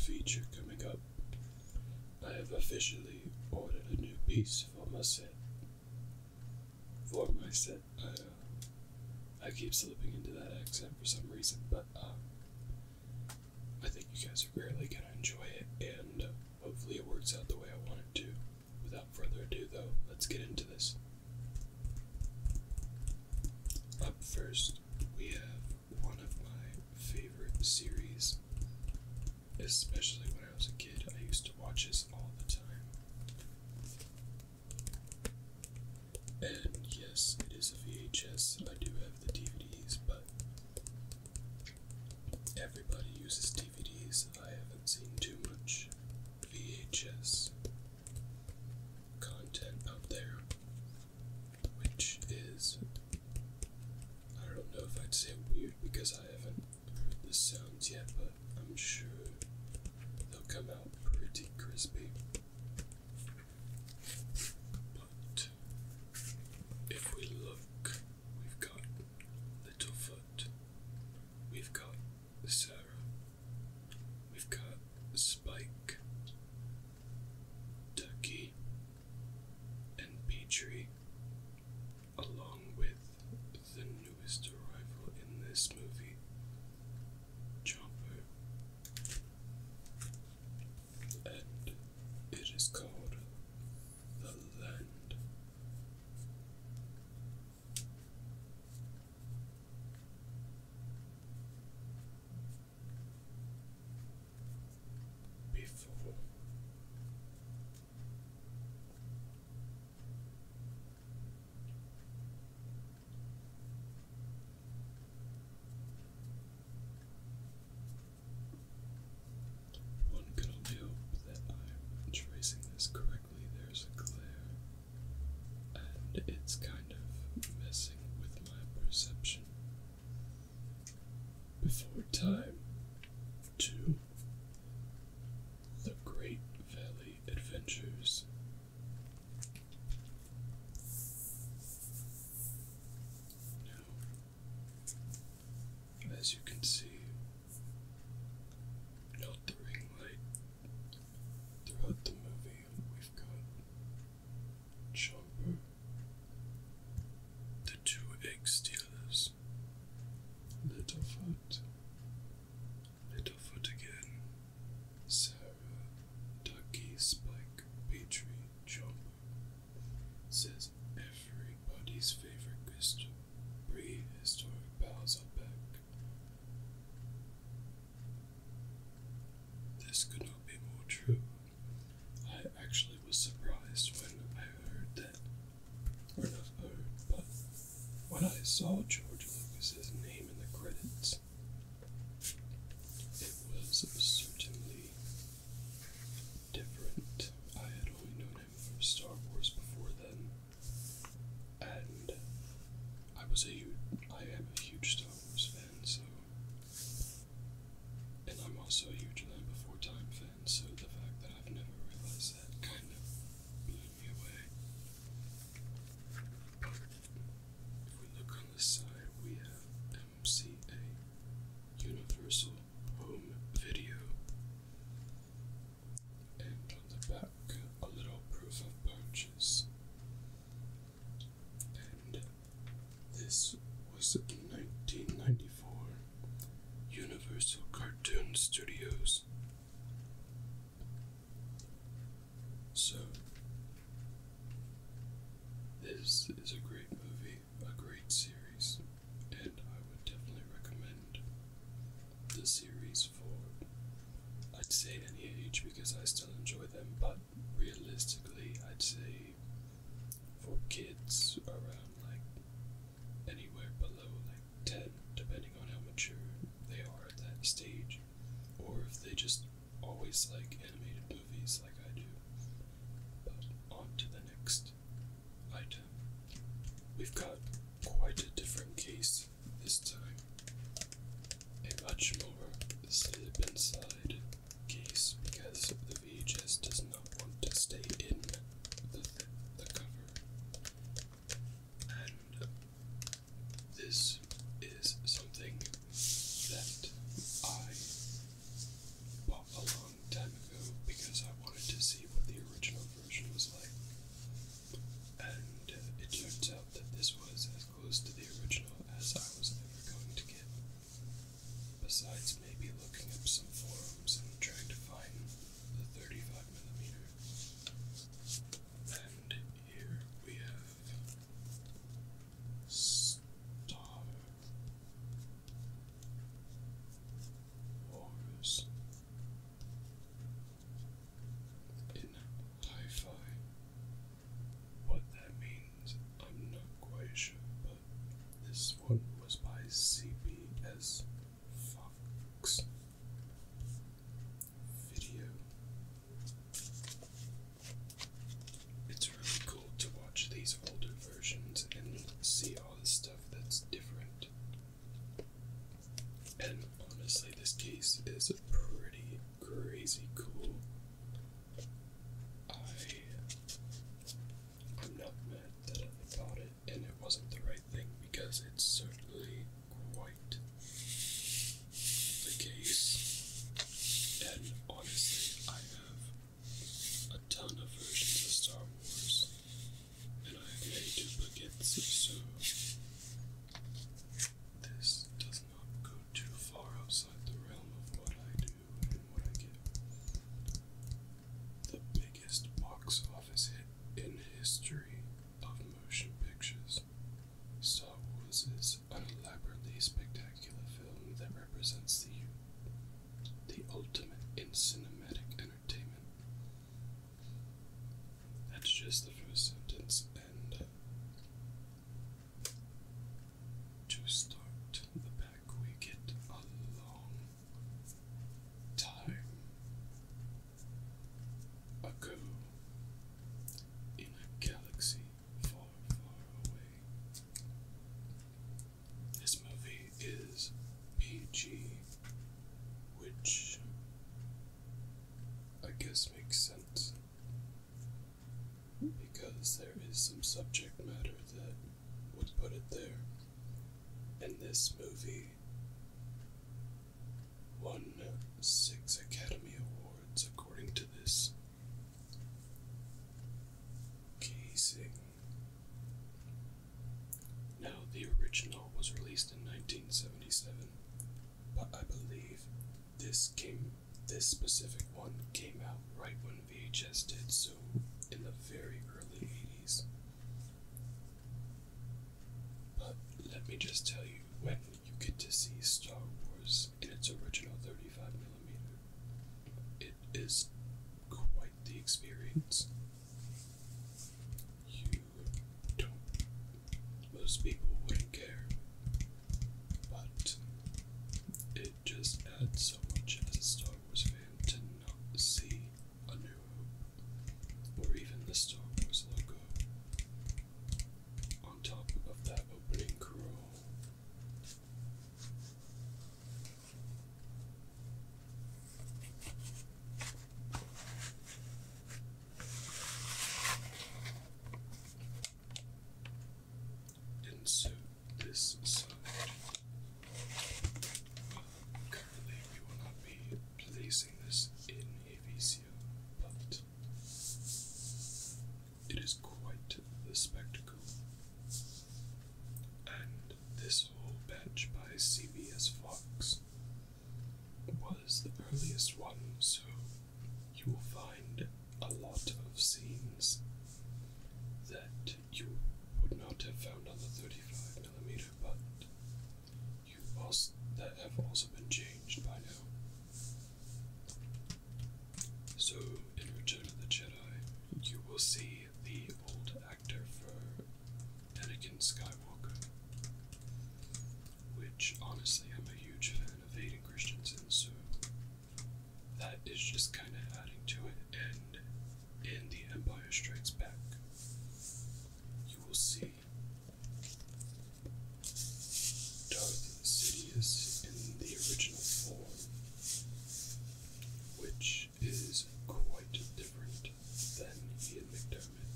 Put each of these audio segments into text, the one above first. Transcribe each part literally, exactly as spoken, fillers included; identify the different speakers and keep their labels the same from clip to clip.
Speaker 1: feature coming up. I have officially ordered a new piece for my set. For my set, I, uh, I keep slipping into that accent for some reason, but uh, I think you guys are really gonna enjoy it, and uh, hopefully it works out the way I want it to. Without further ado, though, let's get into this. Up first, we have one of my favorite series, especially when I was a kid. I used to watch this all the time. And yes, it is a V H S. I do have the D V Ds, but everybody uses D V Ds. I haven't seen too much V H S content out there, which is, I don't know if I'd say weird because I haven't heard the sounds yet, but I'm sure they'll come out pretty crispy. But if we look, we've got Littlefoot, we've got Sarah, we've got Spike, Ducky, and Petrie, along with the newest arrival in this movie, Chomper. And it is called The Land. Before one can only hope that I'm tracing this correctly. There's a glare, and it's kind of messing with my perception. Before time to the Great Valley Adventures. Now, as you can see, not the ring light, throughout the movie we've got Chomper, the two egg stealers, Littlefoot, Littlefoot again, Sarah, Ducky, Spike, Petrie, Chomper. Says everybody's favorite crystal, prehistoric pals are back. This could not be more true. I actually was surprised when I heard that, or not heard, but when I saw George Lucas's name in the credits. It was certainly different. I had only known him for Star Wars before then, and I was a huge, I am a huge Star Wars fan, so, and I'm also a huge Land Before Time fan, so the fact that I've never realized that kind of blew me away. But if we look on the side, we have M C A, Universal Home Video, and on the back a little proof of purchase. And this was in nineteen ninety-four, Universal Cartoon Studios. So this is a great movie, a great series, and I would definitely recommend the series for, I'd say, any age because I still enjoy them, but realistically I'd say for kids around like anywhere below like ten, depending on how mature they are at that stage, or if they just always like animated movies like I do. But on to the next item. We've got quite a different case this time. A much more slip inside case because the V H S does not want to stay in the, the cover. And this is something that I bought along this is pretty crazy cool. I, I'm not mad that I bought it and it wasn't the right thing because it's certainly quite the case. And honestly, I have a ton of versions of Star Wars and I have many duplicates, so this does not go too far outside the realm of what I do and what I get. The biggest box office hit in the history of motion pictures, Star Wars is an elaborately spectacular film that represents the, the ultimate in cinematic entertainment. That's just the first sentence, and uh, to start the back, we get a long time ago in a galaxy far, far away. This movie is P G, which I guess makes sense because there is some subject matter that would put it there. And this movie won six Academy Awards according to this casing. Now, the original was released in nineteen seventy-seven, but I believe this came, this specific one came out right when V H S did, so in the very early eighties. But let me just tell you, when you get to see Star Wars in its original thirty-five millimeter, it is quite the experience. You don't, most people wouldn't care, but it just adds so much as a Star Wars fan to not see A New Hope, or even the Star Wars logo on top of that opening crawl. Insert this aside. Uh, currently, we will not be placing this in a V C R, but it is quite the spectacle. And this whole batch by C B S Fox was the earliest one, so you will find a lot of scenes that you would not have found on the thirty-five millimeter, but you also that have also been changed by now. So in Return of the Jedi, you will see the old actor for Anakin Skywalker, which honestly I'm a huge fan of Hayden Christensen, so that is just kind of adding to it. And in The Empire Strikes Back, you will see Darth Sidious in the original form, which is quite different than Ian McDermott.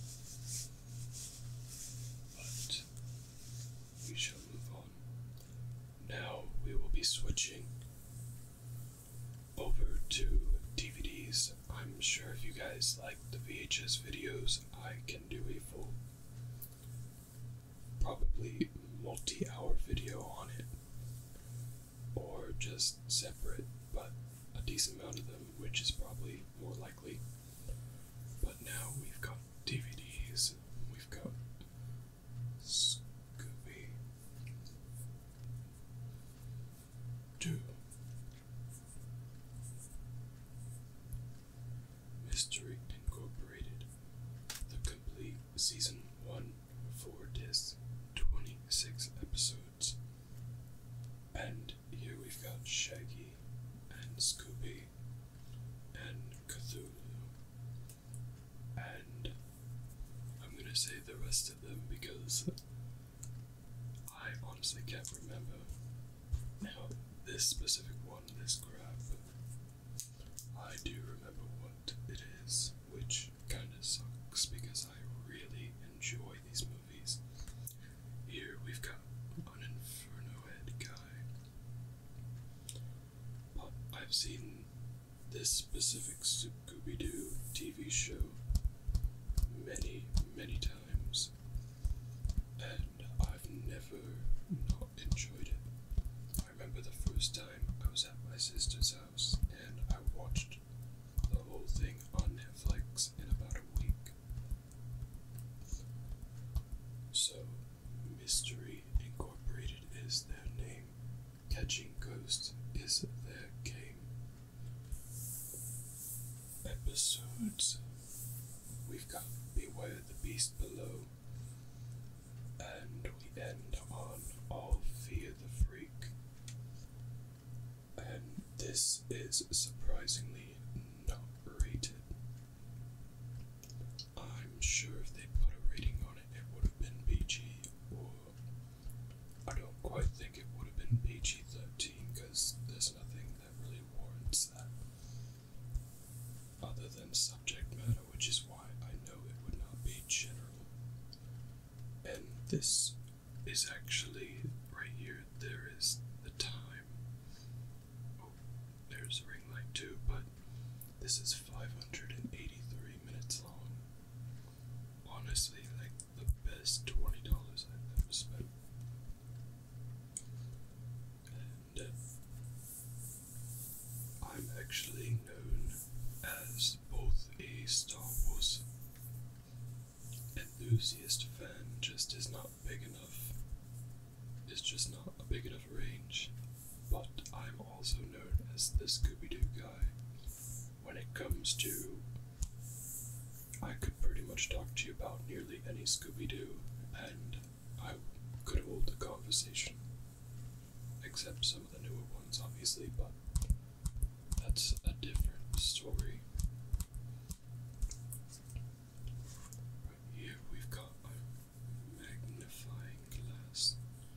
Speaker 1: But we shall move on. Now we will be switching over to D V Ds. I'm sure if you guys like the V H S videos, I can do a full, probably multi-hour video on it, or just separate, but a decent amount of them, which is probably more likely. But now we've got D V Ds, we've got Scooby Doo, Mystery Incorporated, the complete season one, four discs, twenty-six episodes. And here we've got Shaggy and Scooby and Cthulhu. And I'm gonna say the rest of them because I honestly can't remember. Now, this specific one, this grab, I do remember what it is, which kinda sucks because I really enjoy these movies. Here we've got an Inferno Head guy, but I've seen this specific Scooby Doo T V show many, many times, and I've never not enjoyed it. I remember the first time I was at my sister's house and I watched the whole thing on Netflix in about a week. So, Mystery Incorporated is their name. Catching Ghosts is their game. Episodes. We've got Beware the Beast Below. And we end on All Fear the Freak. And this is surprisingly not rated. I'm sure if they put a rating on it, it would have been P G, or I don't quite think it would have been P G thirteen, because there's nothing that really warrants that, other than subject matter, which is why I know it would not be general. And this is actually, right here, there is the time. Oh, there's a ring light too, but this is five hundred eighty-three minutes long. Honestly, like the best twenty dollars I've ever spent. And uh, I'm actually known as both a Star Wars enthusiast fan, just is not big enough. It's just not a big enough range. But I'm also known as the Scooby Doo guy. When it comes to, I could pretty much talk to you about nearly any Scooby Doo, and I could hold the conversation. Except some of the newer ones, obviously, but that's a different story. Right here we've got a magnifying glass.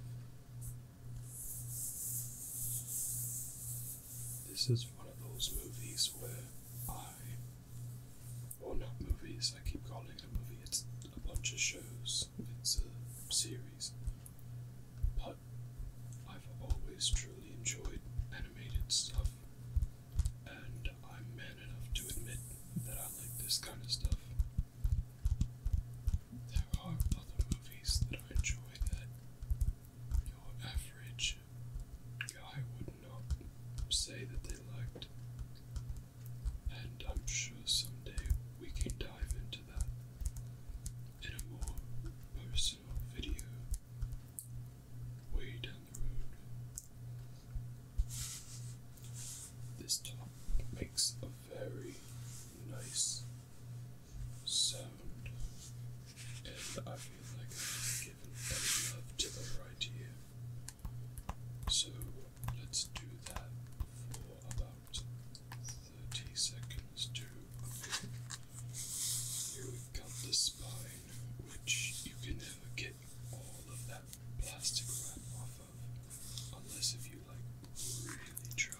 Speaker 1: This is one of those movies where I, well, not movies, I keep calling it a movie, it's a bunch of shows, it's a series, but I've always truly enjoyed animated stuff, and I'm man enough to admit that I like this kind of stuff. There are other movies that I enjoy that your average guy would not say that they liked, and I'm sure someday we can dive into that in a more personal video way down the road. This top makes a very nice sound, and I feel like I've given any love to the right here. So let's do that for about thirty seconds to a minute. Here we've got the spine, which you can never get all of that plastic wrap off of, unless if you like really try.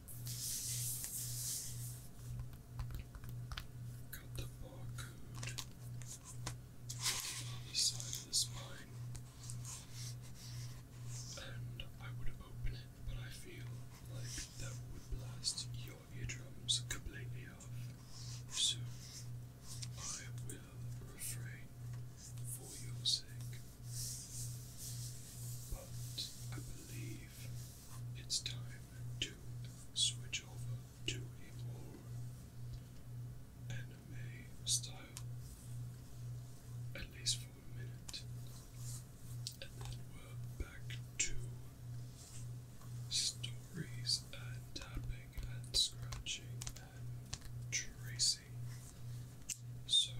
Speaker 1: Got the barcode on the other side of the spine, and I would open it, but I feel like that would blast your eardrums completely off, so I will refrain for your sake. But I believe it's time to switch over to a more anime style, at least for a minute, and then we're back to stories and tapping and scratching and tracing. So,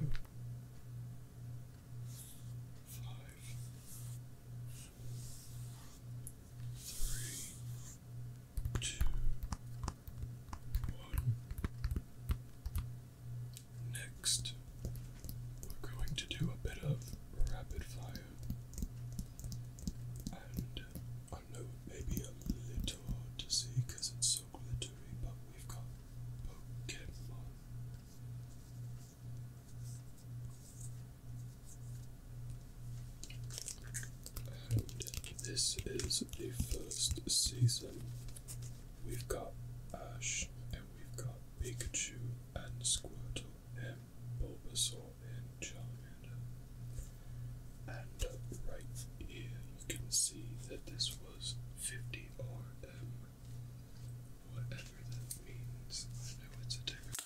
Speaker 1: five, three, two, one. Next, we're going to do a bit of rapid fire, and I know it may be a little hard to is the first season. We've got Ash, and we've got Pikachu, and Squirtle, and Bulbasaur, and Charmander. And uh, right here you can see that this was fifty R M, whatever that means. I know it's a type of,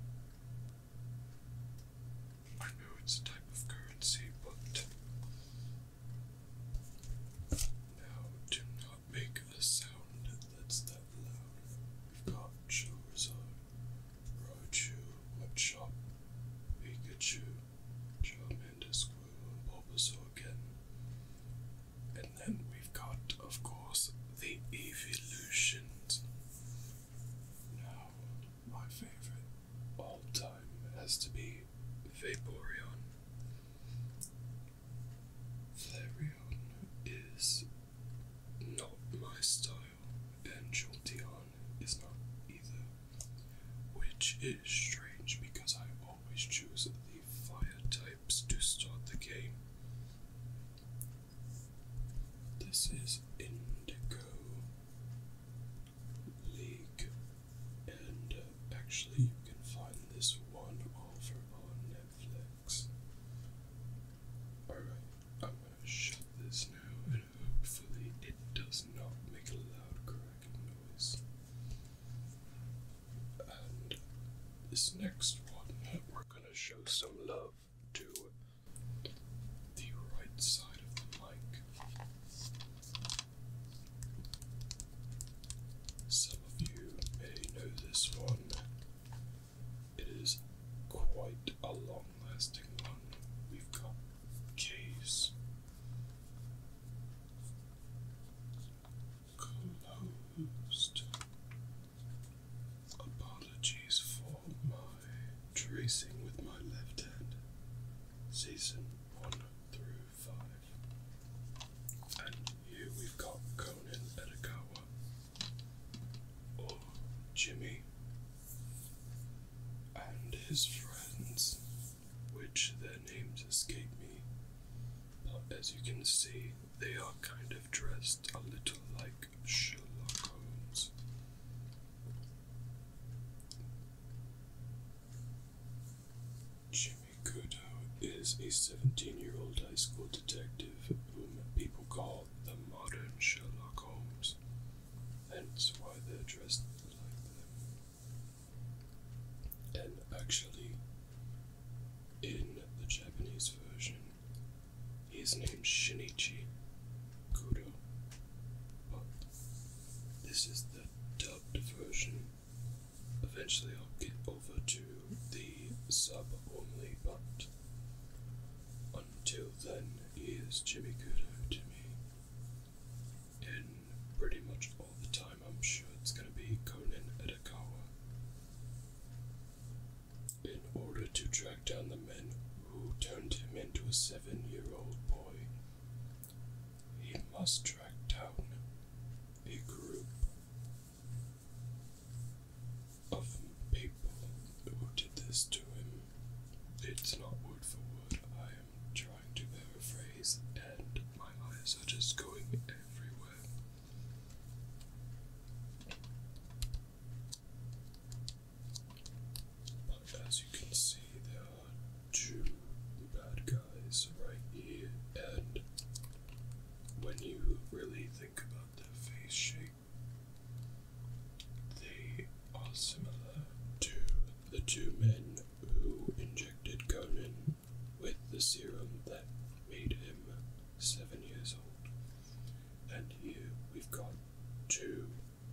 Speaker 1: I know it's a type of currency, but now do not make a sound that's that loud. We've got Charizard, Raichu, Machop, Pikachu, Charmander, Squirtle, and Bulbasaur again. And then we've got, of course, the evolutions. Now, my favorite all time has to be Vaporeon. Flareon is not my style, and Jolteon is not either, which is strange because I always choose the fire types to start the game. This is Indigo League, and uh, actually you can find this one over on Netflix. Alright, I'm gonna shut this now, and hopefully it does not make a loud cracking noise. And this next one, we're gonna show some love to the right side of the mic. Some of you may know this one. It is quite a long-lasting one. We've got Case, closed. Apologies for my tracing with my left hand. Season one through five. And here we've got Conan Edogawa, or Jimmy, and his friends, which their names escape me, but as you can see, they are kind of dressed a little like Sherlock Holmes. Jimmy Kudo is a seventeen-year-old high school detective whom people call the modern Sherlock Holmes, hence why they're dressed like them. And actually, in the Japanese version, he is named Shinichi Kudo, but this is the dubbed version. Eventually I'll get over to the sub only, but until then, he is Jimmy Kudo to me. And pretty much all the time I'm sure it's gonna be Conan Edogawa. In order to track down the men who turned him into a seven-year-old boy, he must track down a group of people who did this to him. It's not word for word, I am trying to paraphrase, and my eyes are just going everywhere. But as you can see, there are two bad guys right here, and when you really think about their face shape, they are similar to the two men who injected Conan with the serum that made him seven years old. And here we've got two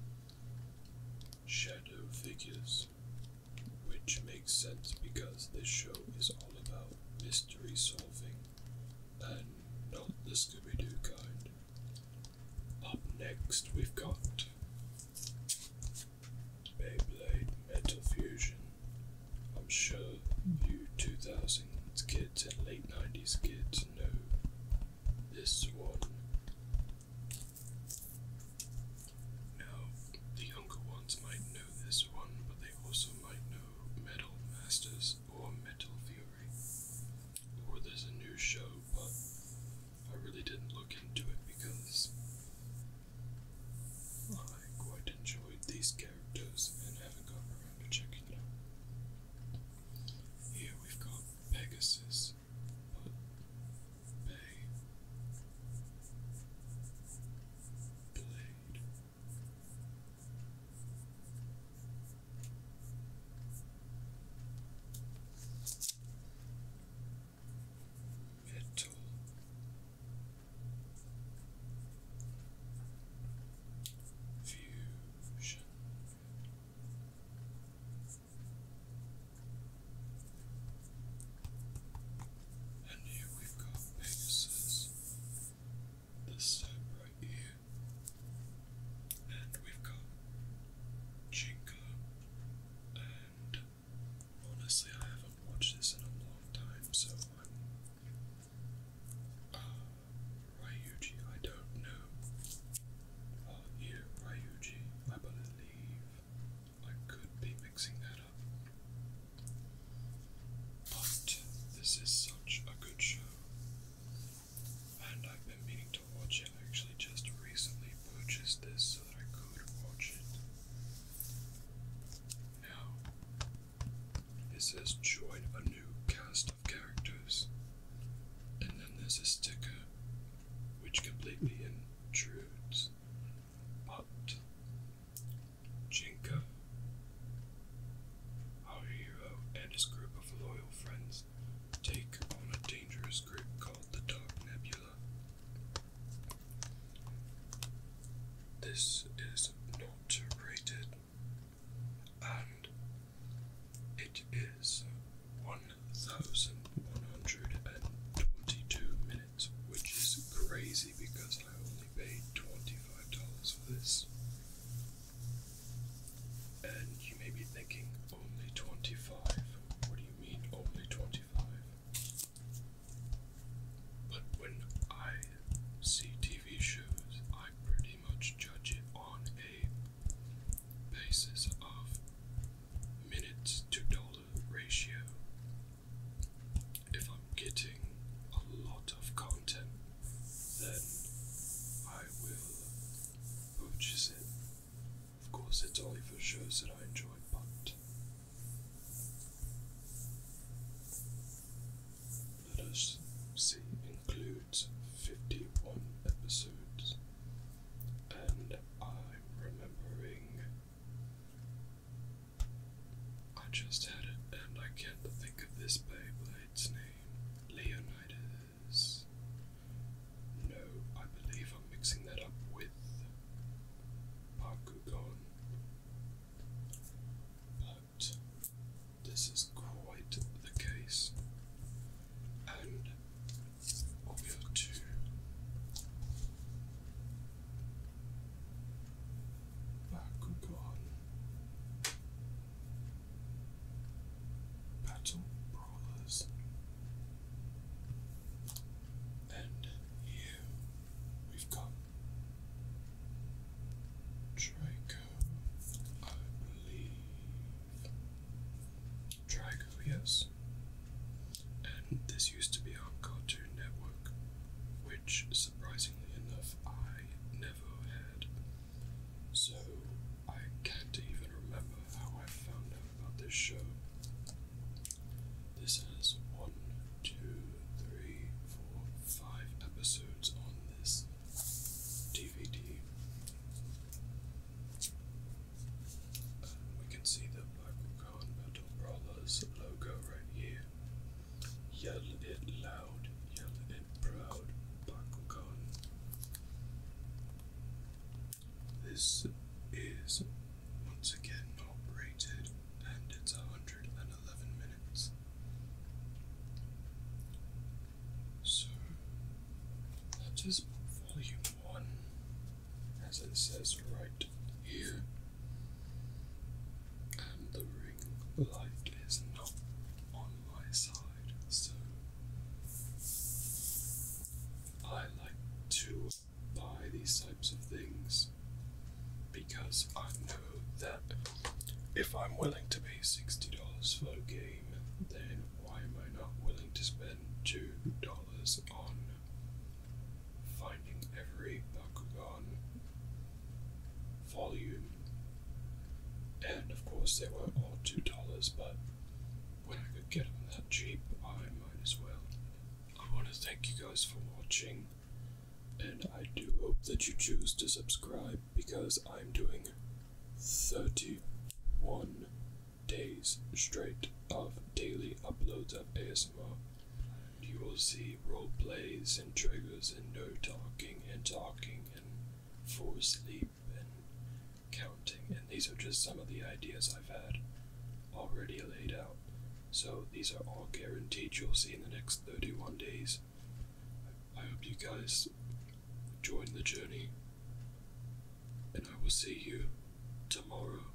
Speaker 1: shadow figures, which makes sense because this show is all about mystery solving and not the Scooby Doo kind. Up next we've got Beyblade Metal Fusion. I'm sure you two thousands kids and late nineties kids know this one. Now, the younger ones might know this one, but they also might know Metal Masters or Metal Fury. Or there's a new show, but I really didn't look into it because it says join a new cast of characters. And then there's a sticker which completely intrudes. But Jinka, our hero, and his group of loyal friends take on a dangerous group called the Dark Nebula. This is not rated, and it is one thousand one hundred twenty-two minutes, which is crazy because I only paid twenty-five dollars for this. And you may be thinking, only twenty-five? What do you mean, only twenty-five? But when I see T V shows, I pretty much judge it on a basis of minutes to dollar ratio. If I'm getting a lot of content, then I will purchase it. Of course, it's only for shows that I enjoy, but let us see, includes fifty-one episodes, and I'm remembering, I just had it, and I can't think of this Beyblade's name, Leonidas. No, I believe I'm mixing that up with Bakugan, but this is quite the case, and we'll go to Bakugan Battle Brawlers, and here we've got Draco, I believe. Draco, yes. And this used to be on Cartoon Network, which, surprisingly enough, I never had. So, I can't even remember how I found out about this show. This has one, two, three, four, five episodes on this D V D. And we can see the Bakugan Battle Brawlers logo right here. Yell it loud, yell it proud, Bakugan. This is, once again, not rated, and it's one hundred eleven minutes. So, that is volume one, as it says right here. And the ring light is not on my side, so I like to buy these types of things because I know that if I'm willing to pay sixty dollars for a game, then why am I not willing to spend two dollars on finding every Bakugan volume? And of course they were all two dollars, but when I could get them that cheap, I might as well. I want to thank you guys for watching, and I do hope that you choose to subscribe, because I'm doing thirty-one days straight of daily uploads of A S M R. You will see role plays and triggers and no talking and talking and forced sleep and counting, and these are just some of the ideas I've had already laid out. So these are all guaranteed you'll see in the next thirty-one days. I hope you guys join the journey, and I will see you tomorrow.